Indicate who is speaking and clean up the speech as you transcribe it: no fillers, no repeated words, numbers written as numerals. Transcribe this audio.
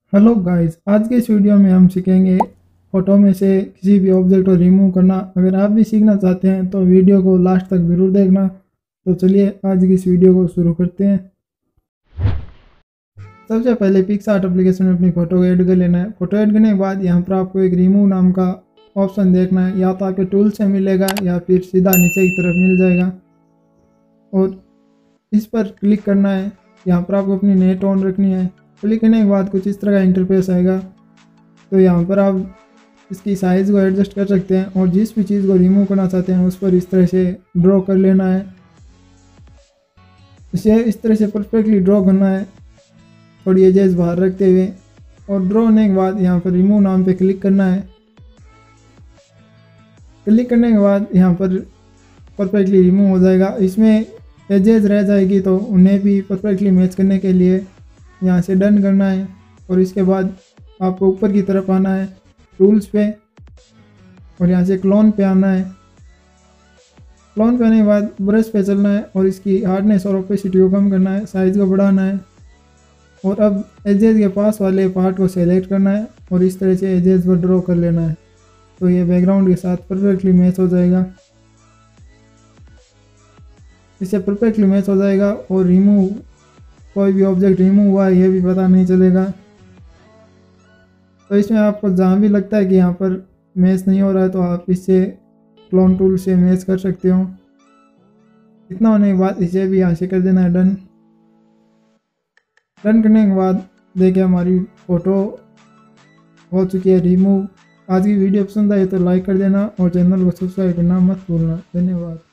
Speaker 1: Hello guys, आज के इस वीडियो में हम सीखेंगे फोटो में से किसी भी ऑब्जेक्ट को रिमूव करना। अगर आप भी सीखना चाहते हैं तो वीडियो को लास्ट तक ज़रूर देखना। तो चलिए आज की इस वीडियो को शुरू करते हैं। सबसे पहले पिक्सआर्ट एप्लीकेशन में अपनी फ़ोटो को ऐड कर लेना है। फ़ोटो ऐड करने के बाद यहाँ पर आपको एक रिमूव नाम का ऑप्शन देखना है, या तो आपके टूल से मिलेगा या फिर सीधा नीचे की तरफ मिल जाएगा और इस पर क्लिक करना है। यहाँ पर आपको अपनी नेट ऑन रखनी है। क्लिक करने के बाद कुछ इस तरह का इंटरफेस आएगा। तो यहाँ पर आप इसकी साइज़ को एडजस्ट कर सकते हैं और जिस भी चीज़ को रिमूव करना चाहते हैं उस पर इस तरह से ड्रॉ कर लेना है। इसे इस तरह से परफेक्टली ड्रॉ करना है, थोड़ी एजेस बाहर रखते हुए। और ड्रॉ होने के बाद यहाँ पर रिमूव नाम पे क्लिक करना है। क्लिक करने के बाद यहाँ पर परफेक्टली रिमूव हो जाएगा। इसमें एजेस रह जाएगी तो उन्हें भी परफेक्टली मैच करने के लिए यहाँ से डन करना है। और इसके बाद आपको ऊपर की तरफ आना है टूल्स पे और यहाँ से क्लोन पे आना है। क्लोन पे आने के बाद ब्रश पे चलना है और इसकी हार्डनेस और ओपेसिटी को कम करना है, साइज़ को बढ़ाना है। और अब एजेस के पास वाले पार्ट को सेलेक्ट करना है और इस तरह से एजेस पर ड्रॉ कर लेना है। तो ये बैकग्राउंड के साथ परफेक्टली मैच हो जाएगा। इससे परफेक्टली मैच हो जाएगा और रिमूव कोई भी ऑब्जेक्ट रिमूव हुआ है ये भी पता नहीं चलेगा। तो इसमें आपको जहाँ भी लगता है कि यहाँ पर मैच नहीं हो रहा है तो आप इससे क्लोन टूल से मैच कर सकते हो। इतना होने के बाद इसे भी यहाँ से कर देना है डन। डन करने के बाद देखिए हमारी फ़ोटो हो चुकी है रिमूव। आज की वीडियो पसंद आई तो लाइक कर देना और चैनल को सब्सक्राइब करना मत भूलना। धन्यवाद।